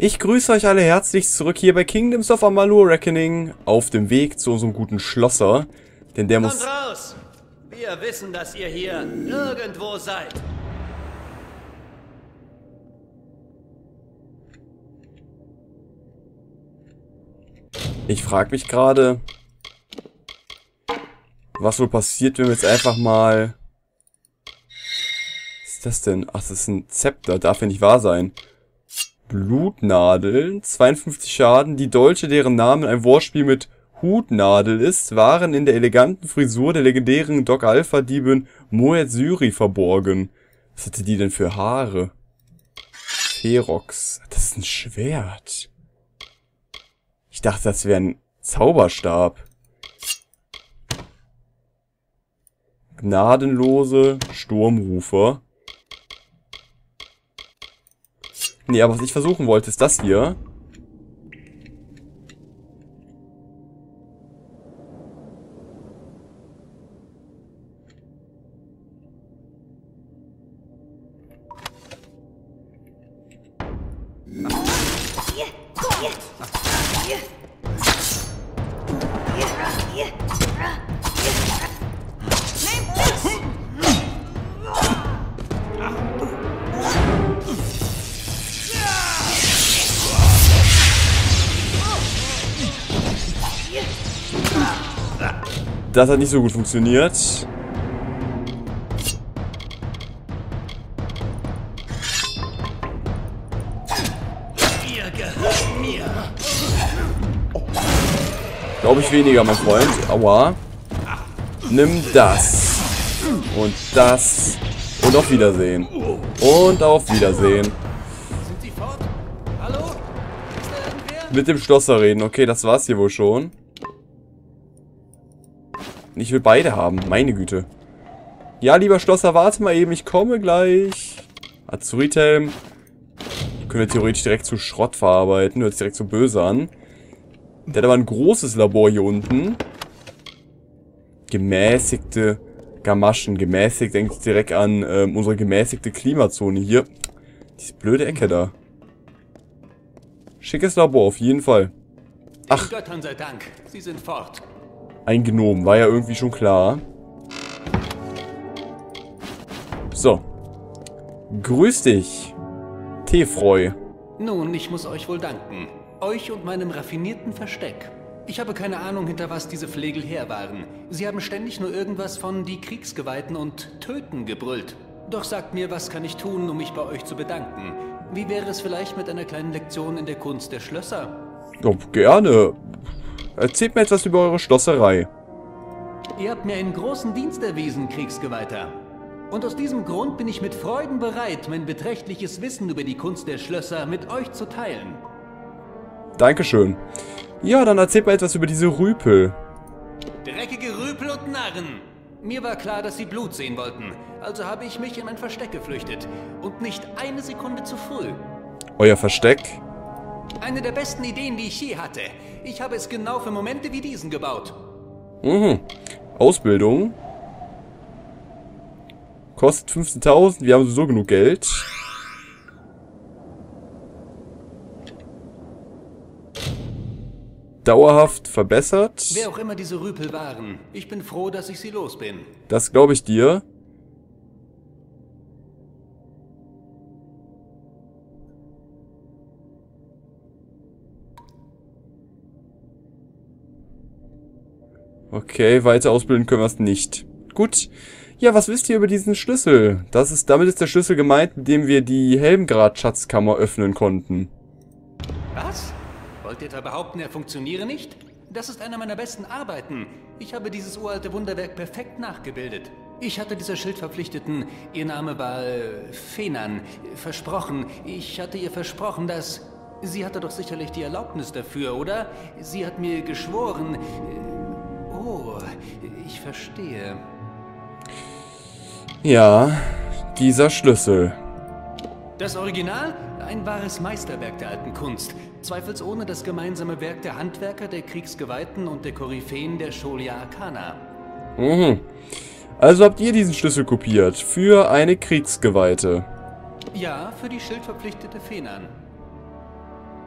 Ich grüße euch alle herzlich zurück hier bei Kingdoms of Amalur Reckoning auf dem Weg zu unserem guten Schlosser. Denn der muss... Kommt raus! Wir wissen, dass ihr hier irgendwo seid. Ich frage mich gerade, was wohl passiert, wenn wir jetzt einfach mal... Was ist das denn? Ach, das ist ein Zepter, darf ja nicht wahr sein. Blutnadeln, 52 Schaden. Die Dolche, deren Name ein Wortspiel mit Hutnadel ist, waren in der eleganten Frisur der legendären Doc Alpha-Diebin Moet Syri verborgen. Was hatte die denn für Haare? Ferox. Das ist ein Schwert. Ich dachte, das wäre ein Zauberstab. Gnadenlose Sturmrufer. Nee, aber was ich versuchen wollte, ist das hier. Das hat nicht so gut funktioniert. Ihr gehört mir. Glaube ich weniger, mein Freund. Aua. Nimm das. Und das. Und auf Wiedersehen. Und auf Wiedersehen. Sind Sie fort? Hallo? Ist da irgendwer? Mit dem Schlosser reden. Okay, das war's hier wohl schon. Ich will beide haben. Meine Güte. Ja, lieber Schlosser, warte mal eben. Ich komme gleich. Azurithelm. Können wir theoretisch direkt zu Schrott verarbeiten. Hört sich direkt so böse an. Der hat aber ein großes Labor hier unten. Gemäßigte Gamaschen. Gemäßigt, denke ich direkt an unsere gemäßigte Klimazone hier. Diese blöde Ecke da. Schickes Labor, auf jeden Fall. Ach. Den Göttern sei Dank. Sie sind fort. Ein Gnom, war ja irgendwie schon klar. So. Grüß dich, Teefreu. Nun, ich muss euch wohl danken. Euch und meinem raffinierten Versteck. Ich habe keine Ahnung, hinter was diese Flegel her waren. Sie haben ständig nur irgendwas von die Kriegsgeweihten und Töten gebrüllt. Doch sagt mir, was kann ich tun, um mich bei euch zu bedanken? Wie wäre es vielleicht mit einer kleinen Lektion in der Kunst der Schlösser? Oh, gerne. Erzählt mir etwas über eure Schlosserei. Ihr habt mir einen großen Dienst erwiesen, Kriegsgeweihter. Und aus diesem Grund bin ich mit Freuden bereit, mein beträchtliches Wissen über die Kunst der Schlösser mit euch zu teilen. Dankeschön. Ja, dann erzählt mir etwas über diese Rüpel. Dreckige Rüpel und Narren! Mir war klar, dass sie Blut sehen wollten, also habe ich mich in mein Versteck geflüchtet. Und nicht eine Sekunde zu früh. Euer Versteck? Eine der besten Ideen, die ich je hatte. Ich habe es genau für Momente wie diesen gebaut. Mhm. Ausbildung. Kostet 15.000. Wir haben sowieso genug Geld. Dauerhaft verbessert. Wer auch immer diese Rüpel waren, ich bin froh, dass ich sie los bin. Das glaube ich dir. Okay, weiter ausbilden können wir es nicht. Gut. Ja, was wisst ihr über diesen Schlüssel? Damit ist der Schlüssel gemeint, mit dem wir die Helmgrad-Schatzkammer öffnen konnten. Was? Wollt ihr etwa behaupten, er funktioniere nicht? Das ist einer meiner besten Arbeiten. Ich habe dieses uralte Wunderwerk perfekt nachgebildet. Ich hatte dieser Schildverpflichteten, ihr Name war Fenan, versprochen. Ich hatte ihr versprochen, dass... Sie hatte doch sicherlich die Erlaubnis dafür, oder? Sie hat mir geschworen... Oh, ich verstehe. Ja, dieser Schlüssel. Das Original? Ein wahres Meisterwerk der alten Kunst. Zweifelsohne das gemeinsame Werk der Handwerker, der Kriegsgeweihten und der Koryphäen der Scholia Arcana. Mhm. Also habt ihr diesen Schlüssel kopiert für eine Kriegsgeweihte. Ja, für die schildverpflichtete Fenan.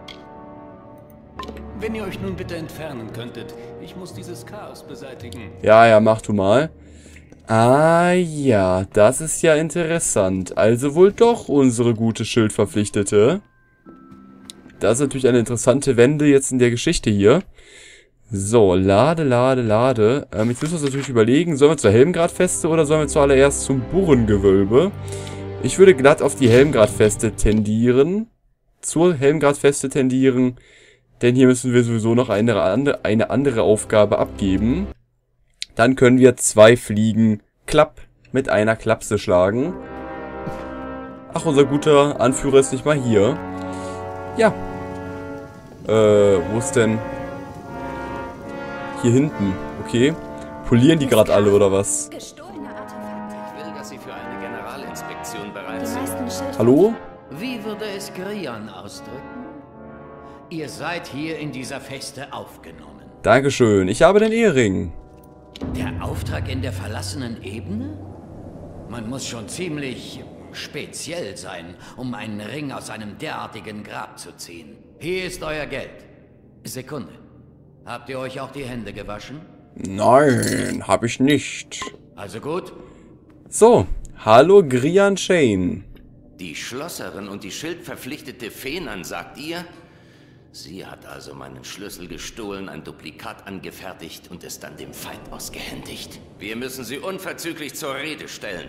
Wenn ihr euch nun bitte entfernen könntet. Ich muss dieses Chaos beseitigen. Ja, ja, mach du mal. Ah ja, das ist ja interessant. Also wohl doch unsere gute Schildverpflichtete. Das ist natürlich eine interessante Wende jetzt in der Geschichte hier. So, lade. Jetzt müssen wir uns natürlich überlegen, sollen wir zur Helmgradfeste oder sollen wir zuallererst zum Burrengewölbe? Ich würde glatt auf die Helmgradfeste tendieren. Zur Helmgradfeste tendieren. Denn hier müssen wir sowieso noch eine andere Aufgabe abgeben. Dann können wir 2 Fliegen klapp mit einer Klapse schlagen. Ach, unser guter Anführer ist nicht mal hier. Ja. Wo ist denn? Hier hinten. Okay. Polieren die gerade alle, oder was? Gestohlene Artefakte. Ich will, dass Sie für eine Generalinspektion bereit sind. Hallo? Wie würde es Grion ausdrücken? Ihr seid hier in dieser Feste aufgenommen. Dankeschön. Ich habe den Ehering. Der Auftrag in der verlassenen Ebene? Man muss schon ziemlich speziell sein, um einen Ring aus einem derartigen Grab zu ziehen. Hier ist euer Geld. Sekunde. Habt ihr euch auch die Hände gewaschen? Nein, habe ich nicht. Also gut. So, hallo Grian Shane. Die Schlosserin und die schildverpflichtete Feenan, sagt ihr? Sie hat also meinen Schlüssel gestohlen, ein Duplikat angefertigt und es dann dem Feind ausgehändigt. Wir müssen sie unverzüglich zur Rede stellen.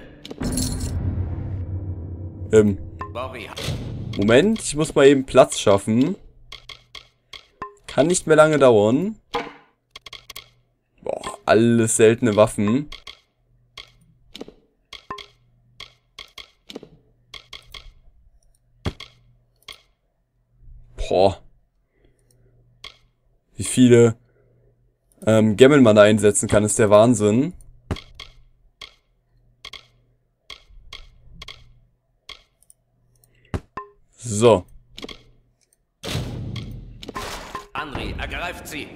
Bori. Moment, ich muss mal eben Platz schaffen. Kann nicht mehr lange dauern. Boah, alles seltene Waffen. Boah. Wie viele Gemmel man da einsetzen kann, ist der Wahnsinn. So. Anri, ergreift sie!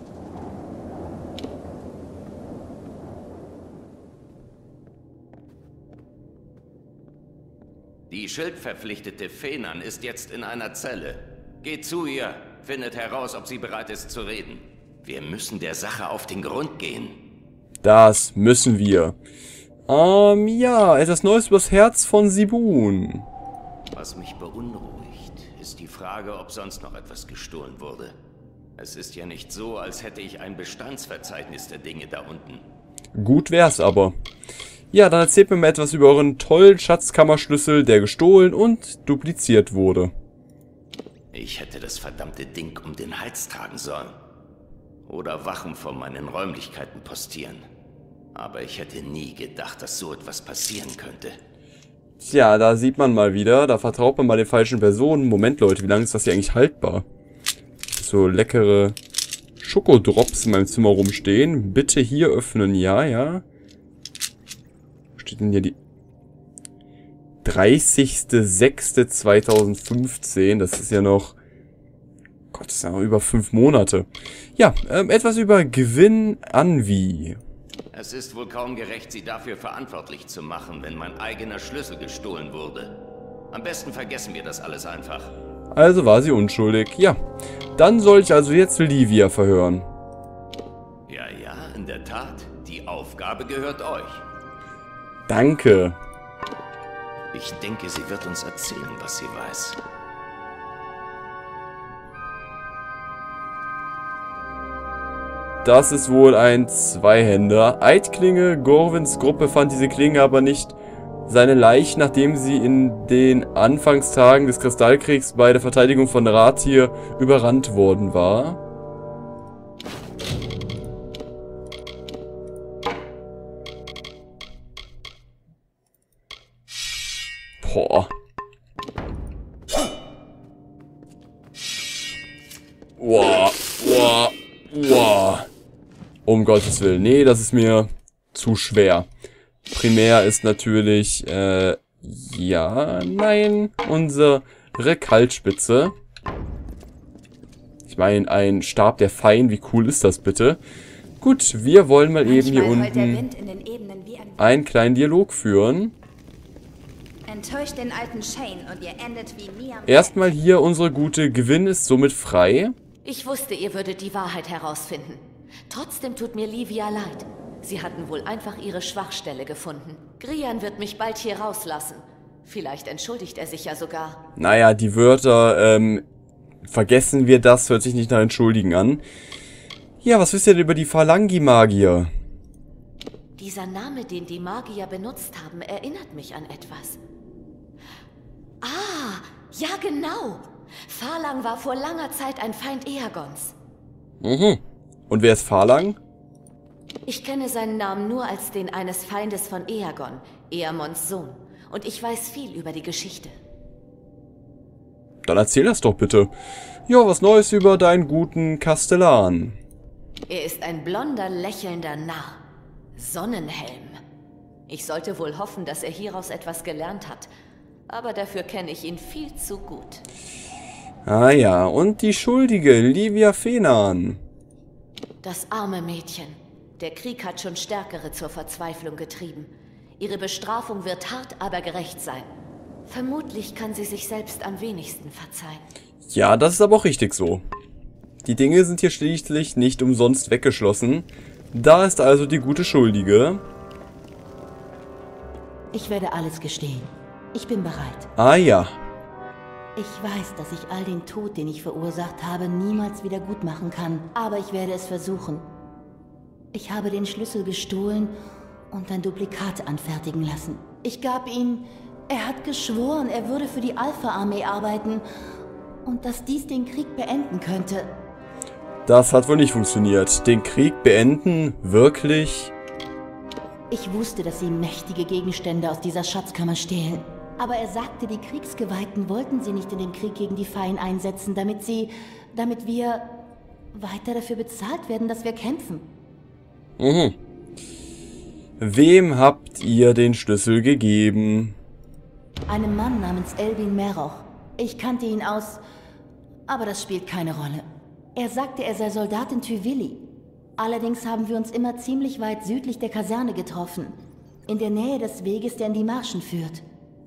Die schildverpflichtete Feenan ist jetzt in einer Zelle. Geht zu ihr, findet heraus, ob sie bereit ist zu reden. Wir müssen der Sache auf den Grund gehen. Das müssen wir. Ja, etwas Neues übers Herz von Sibun. Was mich beunruhigt, ist die Frage, ob sonst noch etwas gestohlen wurde. Es ist ja nicht so, als hätte ich ein Bestandsverzeichnis der Dinge da unten. Gut wär's aber. Ja, dann erzählt mir mal etwas über euren tollen Schatzkammerschlüssel, der gestohlen und dupliziert wurde. Ich hätte das verdammte Ding um den Hals tragen sollen. Oder Wachen vor meinen Räumlichkeiten postieren. Aber ich hätte nie gedacht, dass so etwas passieren könnte. Tja, da sieht man mal wieder, da vertraut man mal den falschen Personen. Moment, Leute, wie lange ist das hier eigentlich haltbar? So leckere Schokodrops in meinem Zimmer rumstehen. Bitte hier öffnen, ja. Wo steht denn hier die... 30.06.2015, das ist ja noch... Gott, das ist ja noch über 5 Monate. Ja, etwas über Gwyn Anvi. Es ist wohl kaum gerecht, sie dafür verantwortlich zu machen, wenn mein eigener Schlüssel gestohlen wurde. Am besten vergessen wir das alles einfach. Also war sie unschuldig. Ja, dann soll ich also jetzt Livia verhören. Ja, in der Tat. Die Aufgabe gehört euch. Danke. Ich denke, sie wird uns erzählen, was sie weiß. Das ist wohl ein Zweihänder. Eidklinge, Gorwins Gruppe fand diese Klinge aber nicht. Seine Leiche, nachdem sie in den Anfangstagen des Kristallkriegs bei der Verteidigung von Rathir überrannt worden war. Boah. Wow. Um Gottes Willen. Nee, das ist mir zu schwer. Primär ist natürlich, unsere Kaltspitze. Ich meine, ein Stab der Fein, wie cool ist das bitte? Gut, wir wollen mal eben hier unten einen kleinen Dialog führen. Enttäuscht den alten Shane und ihr endet wie mir. Erstmal hier, unsere gute Gwyn ist somit frei. Ich wusste, ihr würdet die Wahrheit herausfinden. Trotzdem tut mir Livia leid. Sie hatten wohl einfach ihre Schwachstelle gefunden. Grian wird mich bald hier rauslassen. Vielleicht entschuldigt er sich ja sogar. Naja, die Wörter, vergessen wir das, hört sich nicht nach Entschuldigen an. Ja, was wisst ihr denn über die Phalangi-Magier? Dieser Name, den die Magier benutzt haben, erinnert mich an etwas. Ah, ja genau. Phalang war vor langer Zeit ein Feind Eagons. Mhm. Und wer ist Phalang? Ich kenne seinen Namen nur als den eines Feindes von Eagon, Eamons Sohn. Und ich weiß viel über die Geschichte. Dann erzähl das doch bitte. Ja, was Neues über deinen guten Kastellan. Er ist ein blonder, lächelnder Narr. Sonnenhelm. Ich sollte wohl hoffen, dass er hieraus etwas gelernt hat. Aber dafür kenne ich ihn viel zu gut. Ah ja, und die Schuldige, Livia Fenan. Das arme Mädchen. Der Krieg hat schon Stärkere zur Verzweiflung getrieben. Ihre Bestrafung wird hart, aber gerecht sein. Vermutlich kann sie sich selbst am wenigsten verzeihen. Ja, das ist aber auch richtig so. Die Dinge sind hier schließlich nicht umsonst weggeschlossen. Da ist also die gute Schuldige. Ich werde alles gestehen. Ich bin bereit. Ah ja. Ich weiß, dass ich all den Tod, den ich verursacht habe, niemals wieder gut machen kann. Aber ich werde es versuchen. Ich habe den Schlüssel gestohlen und ein Duplikat anfertigen lassen. Ich gab ihm... Er hat geschworen, er würde für die Alpha-Armee arbeiten und dass dies den Krieg beenden könnte. Das hat wohl nicht funktioniert. Den Krieg beenden? Wirklich? Ich wusste, dass sie mächtige Gegenstände aus dieser Schatzkammer stehlen. Aber er sagte, die Kriegsgeweihten wollten sie nicht in den Krieg gegen die Fein einsetzen, damit wir weiter dafür bezahlt werden, dass wir kämpfen. Mhm. Wem habt ihr den Schlüssel gegeben? Einem Mann namens Elbin Meroch. Ich kannte ihn aus... Aber das spielt keine Rolle. Er sagte, er sei Soldat in Tyvilli. Allerdings haben wir uns immer ziemlich weit südlich der Kaserne getroffen. In der Nähe des Weges, der in die Marschen führt.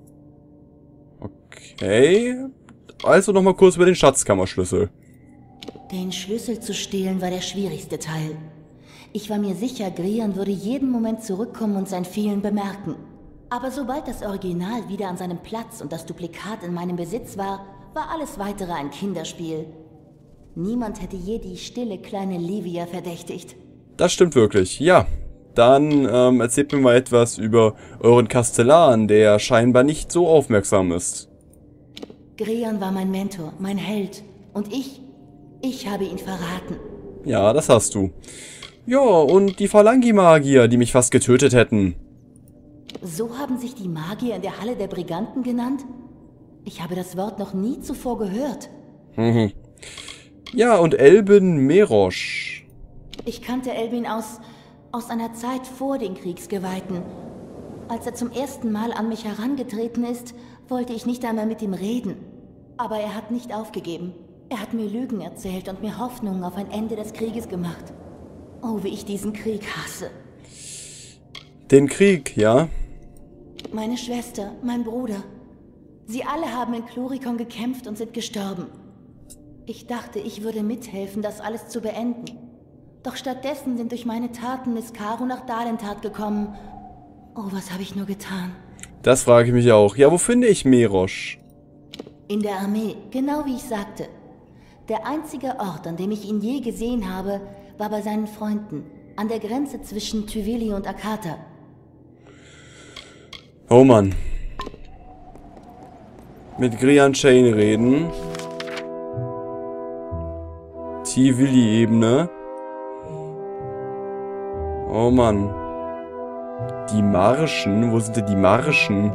Okay. Also nochmal kurz über den Schatzkammerschlüssel. Den Schlüssel zu stehlen war der schwierigste Teil. Ich war mir sicher, Grian würde jeden Moment zurückkommen und sein Fehlen bemerken. Aber sobald das Original wieder an seinem Platz und das Duplikat in meinem Besitz war, war alles weitere ein Kinderspiel. Niemand hätte je die stille kleine Livia verdächtigt. Das stimmt wirklich, ja. Dann erzählt mir mal etwas über euren Kastellan, der scheinbar nicht so aufmerksam ist. Grian war mein Mentor, mein Held. Und ich habe ihn verraten. Ja, das hast du. Ja, und die Phalangi-Magier, die mich fast getötet hätten. So haben sich die Magier in der Halle der Briganten genannt? Ich habe das Wort noch nie zuvor gehört. Mhm. Ja, und Elbin Merosch. Ich kannte Elbin aus einer Zeit vor den Kriegsgeweihten. Als er zum ersten Mal an mich herangetreten ist, wollte ich nicht einmal mit ihm reden. Aber er hat nicht aufgegeben. Er hat mir Lügen erzählt und mir Hoffnungen auf ein Ende des Krieges gemacht. Oh, wie ich diesen Krieg hasse. Den Krieg, ja? Meine Schwester, mein Bruder. Sie alle haben in Chlorikon gekämpft und sind gestorben. Ich dachte, ich würde mithelfen, das alles zu beenden. Doch stattdessen sind durch meine Taten Niskaru nach Dalentat gekommen. Oh, was habe ich nur getan? Das frage ich mich auch. Ja, wo finde ich Merosch? In der Armee, genau wie ich sagte. Der einzige Ort, an dem ich ihn je gesehen habe, war bei seinen Freunden, an der Grenze zwischen Tyvilli und Akata. Oh Mann. Mit Grian Chain reden. Tyvilli-Ebene. Oh Mann. Die Marschen? Wo sind denn die Marschen?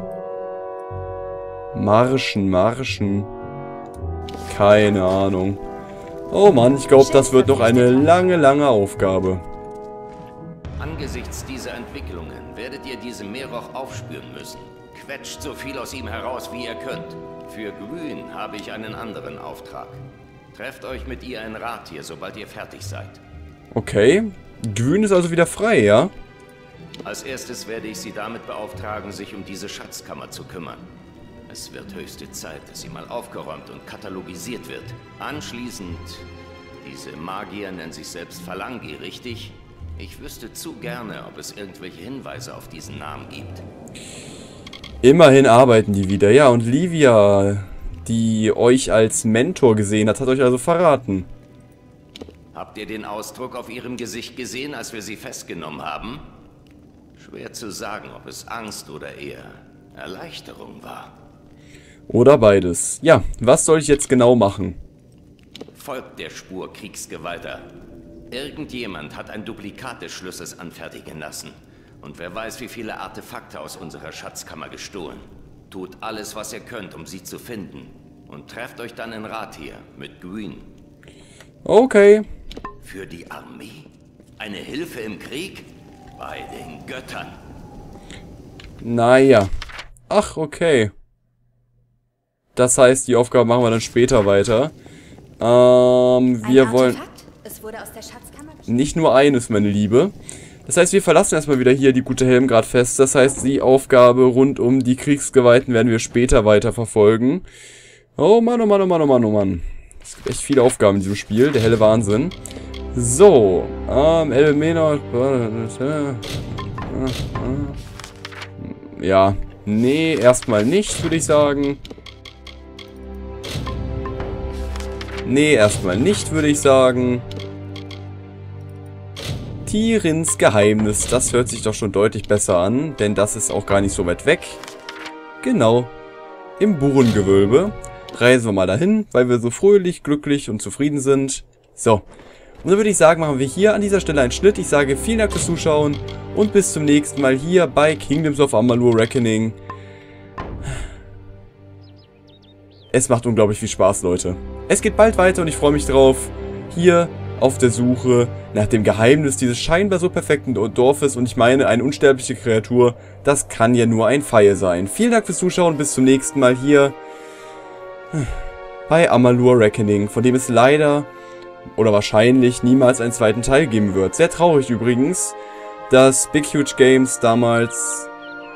Marschen. Keine Ahnung. Oh Mann, ich glaube, das wird noch eine lange Aufgabe. Angesichts dieser Entwicklungen werdet ihr diesem Meroch aufspüren müssen. Quetscht so viel aus ihm heraus, wie ihr könnt. Für Grün habe ich einen anderen Auftrag. Trefft euch mit ihr in Rat hier, sobald ihr fertig seid. Okay. Grün ist also wieder frei, ja? Als erstes werde ich sie damit beauftragen, sich um diese Schatzkammer zu kümmern. Es wird höchste Zeit, dass sie mal aufgeräumt und katalogisiert wird. Anschließend Diese Magier nennen sich selbst Phalangi, richtig? Ich wüsste zu gerne, ob es irgendwelche Hinweise auf diesen Namen gibt. Immerhin arbeiten die wieder. Ja, und Livia, die euch als Mentor gesehen hat euch also verraten. Habt ihr den Ausdruck auf ihrem Gesicht gesehen, als wir sie festgenommen haben? Schwer zu sagen, ob es Angst oder eher Erleichterung war. Oder beides. Ja, was soll ich jetzt genau machen? Folgt der Spur, Kriegsgeweihter. Irgendjemand hat ein Duplikat des Schlüssels anfertigen lassen. Und wer weiß, wie viele Artefakte aus unserer Schatzkammer gestohlen. Tut alles, was ihr könnt, um sie zu finden. Und trefft euch dann in Rathir mit Gwyn. Okay. Für die Armee? Eine Hilfe im Krieg? Bei den Göttern. Naja. Ach, okay. Das heißt, die Aufgabe machen wir dann später weiter. Wir wollen... Es wurde aus der Schatzkammer nicht nur eines, meine Liebe. Das heißt, wir verlassen erstmal wieder hier die gute Helmgrad fest. Das heißt, die Aufgabe rund um die Kriegsgeweihten werden wir später weiter verfolgen. Oh Mann, oh Mann, oh Mann, oh Mann, oh Mann. Es gibt echt viele Aufgaben in diesem Spiel. Der helle Wahnsinn. So. Elmena. Ja. Nee, erstmal nicht, würde ich sagen. Nee, erstmal nicht, würde ich sagen. Tirins Geheimnis, das hört sich doch schon deutlich besser an, denn das ist auch gar nicht so weit weg. Genau, im Burengewölbe. Reisen wir mal dahin, weil wir so fröhlich, glücklich und zufrieden sind. So, und dann würde ich sagen, machen wir hier an dieser Stelle einen Schnitt. Ich sage vielen Dank fürs Zuschauen und bis zum nächsten Mal hier bei Kingdoms of Amalur Reckoning. Es macht unglaublich viel Spaß, Leute. Es geht bald weiter und ich freue mich drauf. Hier auf der Suche nach dem Geheimnis dieses scheinbar so perfekten Dorfes. Und ich meine, eine unsterbliche Kreatur, das kann ja nur ein Pfeil sein. Vielen Dank fürs Zuschauen. Bis zum nächsten Mal hier bei Amalur Reckoning, von dem es leider oder wahrscheinlich niemals einen zweiten Teil geben wird. Sehr traurig übrigens, dass Big Huge Games damals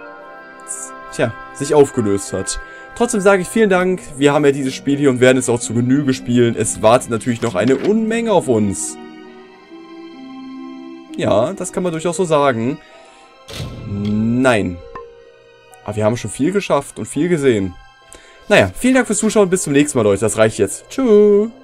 sich aufgelöst hat. Trotzdem sage ich vielen Dank, wir haben ja dieses Spiel hier und werden es auch zu Genüge spielen. Es wartet natürlich noch eine Unmenge auf uns. Ja, das kann man durchaus so sagen. Nein. Aber wir haben schon viel geschafft und viel gesehen. Naja, vielen Dank fürs Zuschauen, bis zum nächsten Mal, Leute. Das reicht jetzt. Tschüss.